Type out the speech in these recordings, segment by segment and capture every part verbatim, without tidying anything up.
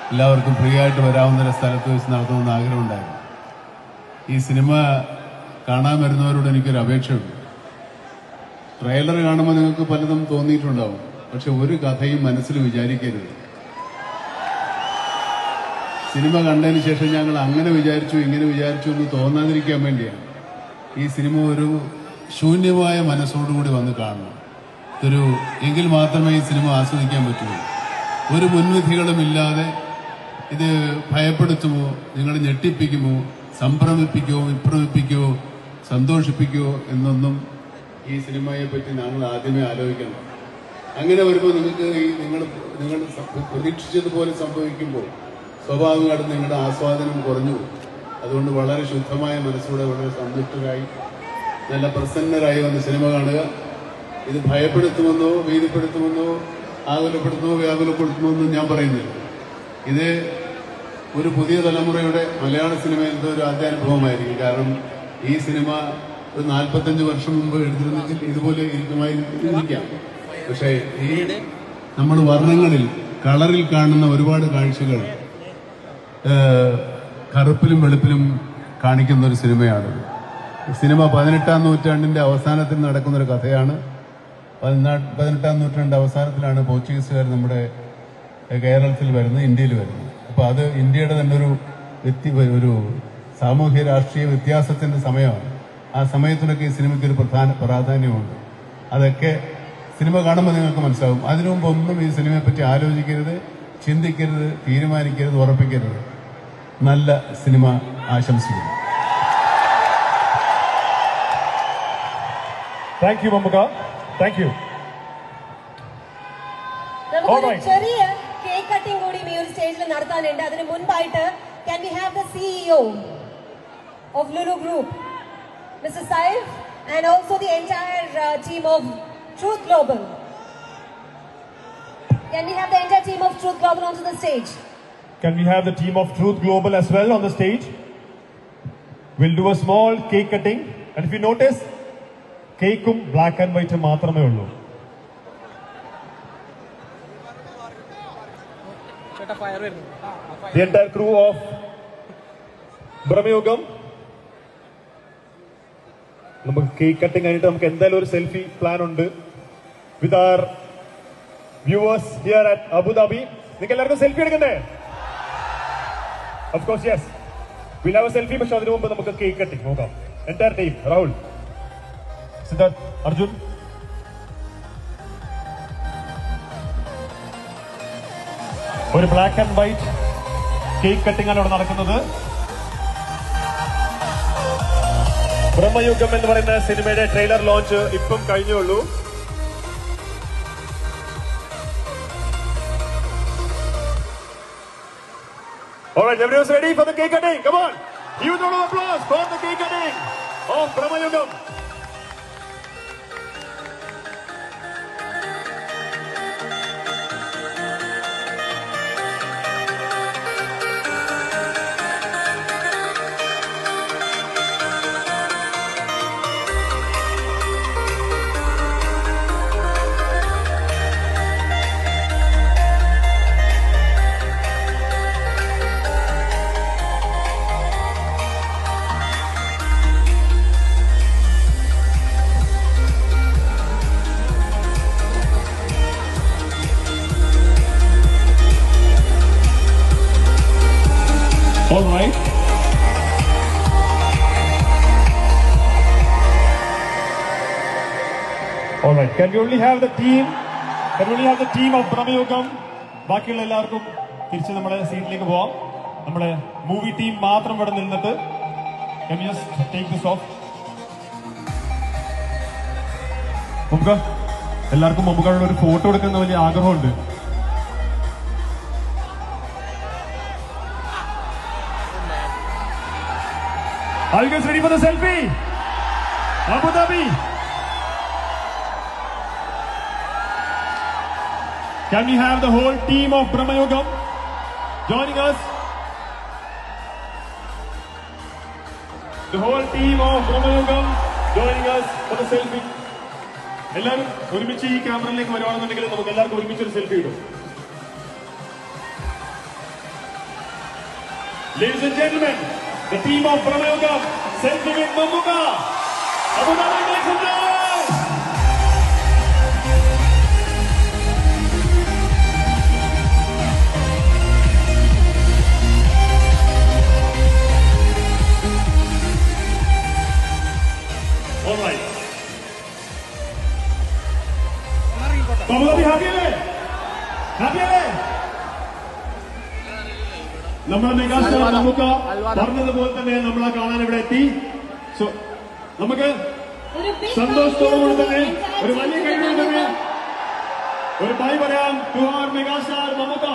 എല്ലാവർക്കും ഫ്രീ ആയിട്ട് വരാവുന്ന ഒരു സ്ഥലത്ത് വെച്ച് നടത്തണമെന്ന് ആഗ്രഹമുണ്ടായിരുന്നു. ഈ സിനിമ കാണാൻ വരുന്നവരോട് എനിക്കൊരു അപേക്ഷയുണ്ട്. ട്രെയിലർ കാണുമ്പോൾ നിങ്ങൾക്ക് പലതും തോന്നിയിട്ടുണ്ടാവും, പക്ഷെ ഒരു കഥയും മനസ്സിൽ വിചാരിക്കരുത്. സിനിമ കണ്ടതിന് ശേഷം ഞങ്ങൾ അങ്ങനെ വിചാരിച്ചു ഇങ്ങനെ വിചാരിച്ചു എന്ന് തോന്നാതിരിക്കാൻ വേണ്ടിയാണ്. ഈ സിനിമ ഒരു ശൂന്യമായ മനസ്സോടുകൂടി വന്ന് കാണണം. ഇതൊരു എങ്കിൽ മാത്രമേ ഈ സിനിമ ആസ്വദിക്കാൻ പറ്റുള്ളൂ. ഒരു മുൻവിധികളുമില്ലാതെ ഇത് ഭയപ്പെടുത്തുമോ, നിങ്ങളെ ഞെട്ടിപ്പിക്കുമോ, സംഭ്രമിപ്പിക്കുമോ, വിഭ്രമിപ്പിക്കുമോ, സന്തോഷിപ്പിക്കുമോ എന്നൊന്നും ഈ സിനിമയെ പറ്റി ഞങ്ങൾ ആദ്യമേ ആലോചിക്കണം. അങ്ങനെ വരുമ്പോൾ നിങ്ങൾക്ക് ഈ നിങ്ങൾ നിങ്ങൾ പ്രതീക്ഷിച്ചതുപോലെ സംഭവിക്കുമ്പോൾ സ്വാഭാവികമായിട്ടും നിങ്ങളുടെ ആസ്വാദനം കുറഞ്ഞു. അതുകൊണ്ട് വളരെ ശുദ്ധമായ മനസ്സോടെ വളരെ സന്തുഷ്ടരായി നല്ല പ്രസന്നരായി വന്ന് സിനിമ കാണുക. ഇത് ഭയപ്പെടുത്തുമെന്നോ ഭീതിപ്പെടുത്തുമെന്നോ ആകുലപ്പെടുത്തുമോ വ്യാകുലപ്പെടുത്തുമെന്നും ഞാൻ പറയുന്നില്ല. ഇത് ഒരു പുതിയ തലമുറയുടെ മലയാള സിനിമയിലത്തെ ഒരു ആദ്യാനുഭവമായിരിക്കും. കാരണം ഈ സിനിമ ഒരു നാൽപ്പത്തഞ്ച് വർഷം മുമ്പ് എടുത്തിരുന്നെങ്കിൽ ഇതുപോലെ ഇരിക്കുമായിരിക്കാം. പക്ഷേ ഈ നമ്മൾ വർണ്ണങ്ങളിൽ കളറിൽ കാണുന്ന ഒരുപാട് കാഴ്ചകൾ കറുപ്പിലും വെളുപ്പിലും കാണിക്കുന്ന ഒരു സിനിമയാണ്. സിനിമ പതിനെട്ടാം നൂറ്റാണ്ടിന്റെ അവസാനത്തിൽ നടക്കുന്നൊരു കഥയാണ്. പതിനെട്ടാം നൂറ്റാണ്ട് അവസാനത്തിലാണ് പോർച്ചുഗീസുകാർ നമ്മുടെ കേരളത്തിൽ വരുന്നത്, ഇന്ത്യയിൽ വരുന്നത്. അപ്പോൾ അത് ഇന്ത്യയുടെ തന്നെ ഒരു വ്യക്തി ഒരു സാമൂഹ്യ രാഷ്ട്രീയ വ്യത്യാസത്തിന്റെ സമയമാണ്. ആ സമയത്തിനൊക്കെ ഈ സിനിമയ്ക്ക് ഒരു പ്രധാന പ്രാധാന്യമുണ്ട്. അതൊക്കെ സിനിമ കാണുമ്പോൾ നിങ്ങൾക്ക് മനസ്സിലാവും. അതിനു മുമ്പ് ഒന്നും ഈ സിനിമയെ പറ്റി ആലോചിക്കരുത്, ചിന്തിക്കരുത്, തീരുമാനിക്കരുത്, ഉറപ്പിക്കരുത്. നല്ല സിനിമ ആശംസിക്കുന്നു. Thank you, Mamuka. Thank you. All right. ചെറിയ കേക്ക് കട്ടിംഗ് കൂടി ഈ ഒരു സ്റ്റേജിൽ നടത്താനുണ്ട്. അതിന് മുൻപായിട്ട് can we have the C E O of Lulu Group, Mister Saif, and also the entire uh, team of Truth Global. Can we have the entire team of Truth Global onto the stage? Can we have the team of Truth Global as well on the stage? We'll do a small cake cutting, and if you notice, കേക്കും black and white മാത്രമേ ഉള്ളൂ. The entire crew of Bramayugam, നമുക്ക് cake cutting കഴിഞ്ഞിട്ട് നമുക്ക് എന്തായാലും ഒരു selfie plan ഉണ്ട് വിത്ത് our viewers here at Abu Dhabi. നിങ്ങൾക്ക് എല്ലാവർക്കും സെൽഫി എടുക്കണ്ടേ? Of course, yes. We'll have a selfie, പക്ഷെ അതിനു മുമ്പ് നമുക്ക് കേക്ക് കട്ടിങ് നോക്കാം. Entire team, Rahul, Siddharth, Arjun. ഒരു black and white cake cutting ആണ് ഇവിടെ നടക്കുന്നത്. ബ്രഹ്മയുഗം എന്ന് പറയുന്ന സിനിമയുടെ ട്രെയിലർ ലോഞ്ച് ഇപ്പം കഴിഞ്ഞുള്ളൂ. All right, everyone's ready for the cake cutting. Come on, huge round of applause for the cake cutting of Brahmayugam. All right. All right. Can we only have the team? Can we only have the team of Brahmayugam? ബാക്കിയുള്ള എല്ലാവർക്കും തിരിച്ച് നമ്മുടെ സീറ്റിലേക്ക് പോവാം. നമ്മുടെ movie team മാത്രം ഇവിടെ നിന്നിട്ട് can we just take this off? നമുക്ക് എല്ലാവർക്കും മമ്മൂക്കയുടെ ഒരു ഫോട്ടോ എടുക്കുന്ന വലിയ ആഗ്രഹമുണ്ട്. Are you guys ready for the selfie? Abu Dhabi. Can we have the whole team of Brahmayugam joining us? The whole team of Brahmayugam joining us for the selfie. എല്ലാവരും ഒരുമിച്ച് ഈ ക്യാമറയിലേക്ക് വരുവാണെന്നുണ്ടെങ്കിൽ നമുക്ക് എല്ലാവർക്കും ഒരുമിച്ച് ഒരു സെൽഫി ഇടും. Ladies and gentlemen, the team of Pranayogam sent with Mamuka. Abu Dhabi makes it right. All right. Abu Dhabi happy alle? Happy alle? നമ്മുടെ megastar നമുക്ക് പറഞ്ഞതുപോലെ തന്നെ നമ്മളെ കാണാൻ ഇവിടെ എത്തി. സോ നമുക്ക് സന്തോഷത്തോടുകൂടി തന്നെ ഒരു വലിയ കൈയ്യടി തന്നെ ഒരു ബൈ പറയാം to our megastar Mammukka.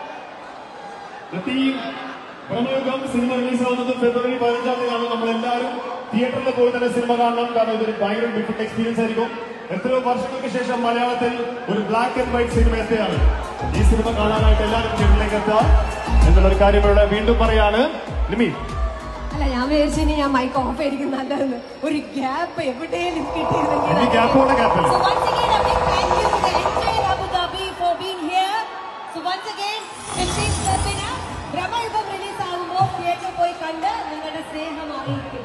Team Bramayugam cinema release ആവുന്നത് ഫെബ്രുവരി പതിനഞ്ചാം തീയതിയാണ്. നമ്മളെല്ലാവരും തിയേറ്ററിൽ പോയി തന്നെ സിനിമ കാണണം. കാരണം ഇതൊരു ഭയങ്കര ഡിഫറെന്റ് എക്സ്പീരിയൻസ് ആയിരിക്കും. എത്രയോ വർഷങ്ങൾക്ക് ശേഷം മലയാളത്തിൽ ഒരു ബ്ലാക്ക് ആൻഡ് വൈറ്റ് സിനിമ എത്തുകയാണ്. ഈ സിനിമ കാണാനായിട്ട് എല്ലാവരും തിയേറ്ററിലേക്ക് എത്തുക എന്നുള്ളൊരു കാര്യം ഇവിടെ വീണ്ടും പറയാണ്. നിമി അല്ല, ഞാൻ വിചാരിച്ചു ഇനി ഞാൻ മൈക്ക് ഓഫ് ആയിരിക്കും നല്ലതെന്ന്. ഒരു ഗ്യാപ്പ് എവിടെയും കിട്ടിയിരുന്നെങ്കിൽ. ഗ്യാപ്പോടെ ഗ്യാപ്പില്ല. So once again, a big thank you to the entire Abu Dhabi for being here. So once again, fifteenth February Bramayugam release ആകുമ്പോൾ തിയേറ്ററിൽ പോയി കണ്ട് നിങ്ങളുടെ സ്നേഹം അറിയിക്കുക.